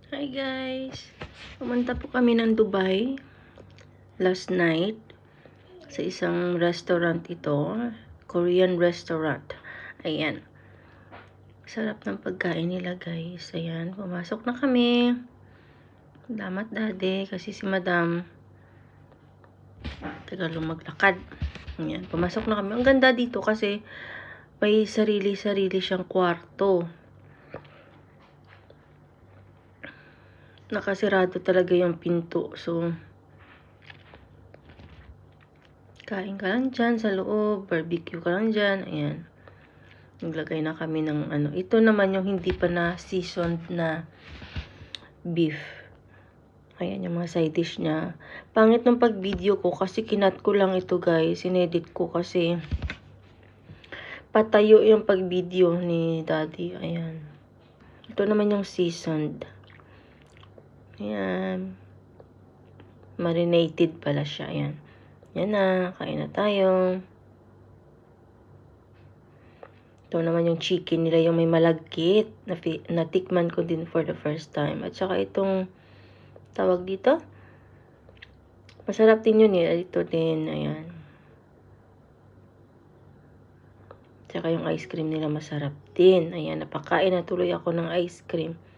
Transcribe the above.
Hi guys! Pumunta po kami ng Dubai last night sa isang restaurant ito. Korean restaurant. Ayan. Sarap ng pagkain nila guys. Ayan. Pumasok na kami. Salamat daddy kasi si madam tagal maglakad. Ayan. Pumasok na kami. Ang ganda dito kasi may sarili-sarili siyang kwarto. Nakasirado talaga yung pinto. So, kain ka lang dyan sa loob. Barbecue ka lang dyan. Ayan. Naglagay na kami ng ano. Ito naman yung hindi pa na seasoned na beef. Ayan yung mga side dish niya. Pangit ng pag-video ko kasi kinat ko lang ito guys. Sinedit ko kasi patayo yung pag-video ni daddy. Ayan. Ito naman yung seasoned. Ayan. Marinated pala siya. Ayan. Yan na. Kain na tayo. Ito naman yung chicken nila, yung may malagkit. Natikman ko din for the first time. At saka itong, tawag dito? Masarap din yun eh. Ito din, ayan. Tsaka yung ice cream nila masarap din. Ayan, napakain na tuloy ako ng ice cream.